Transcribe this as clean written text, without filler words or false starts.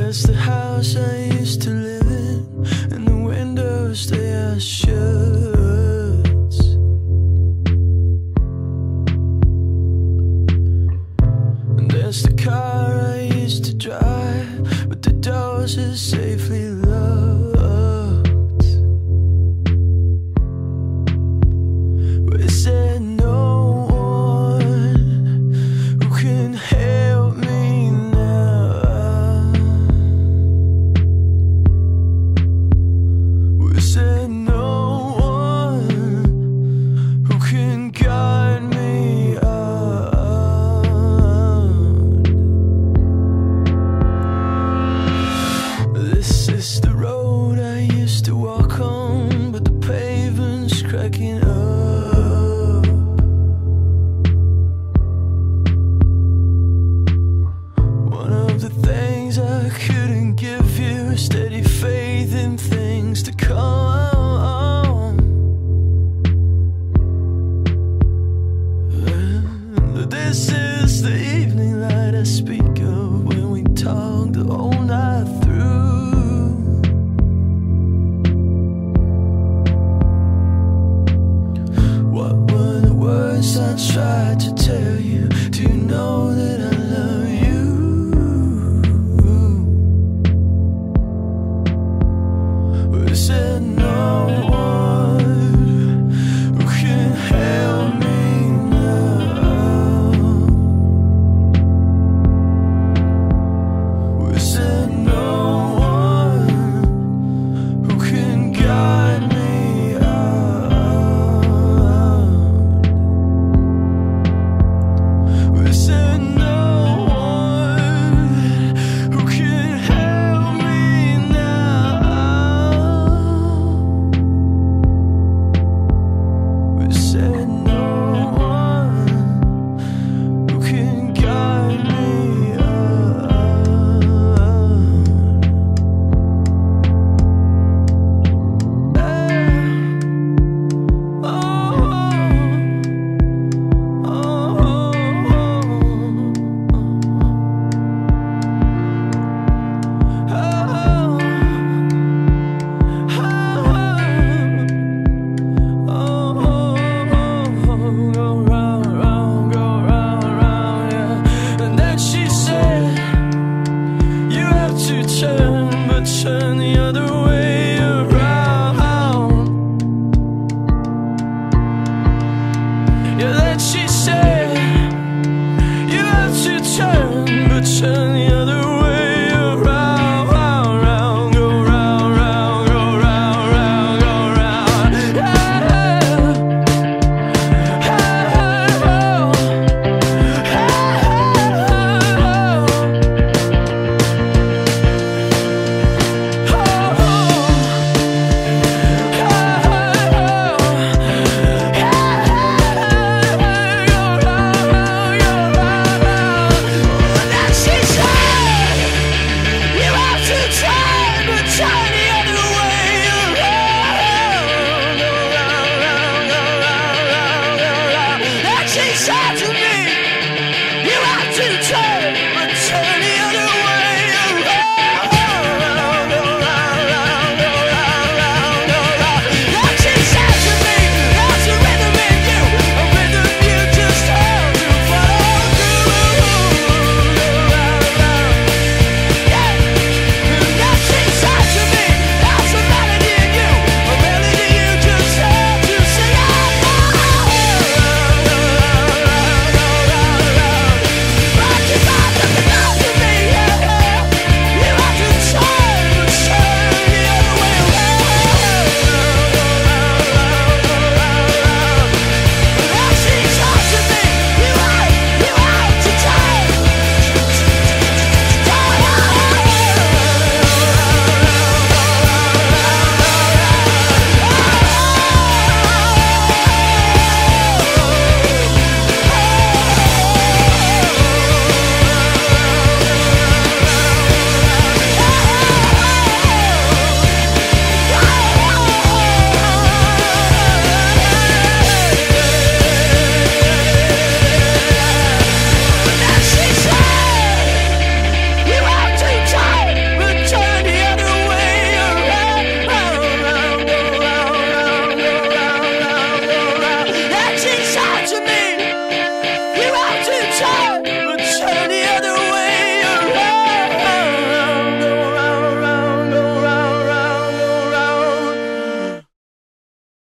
There's the house I used to live in, and the windows they are shut. And there's the car I used to drive, but the doors are safely locked. But is there no one who can help me now? Is there no one who can guide me out? This is the road I used to walk on, but the pavement's cracking up. One of the things I couldn't give you is steady faith in things to come. And this is the evening light I speak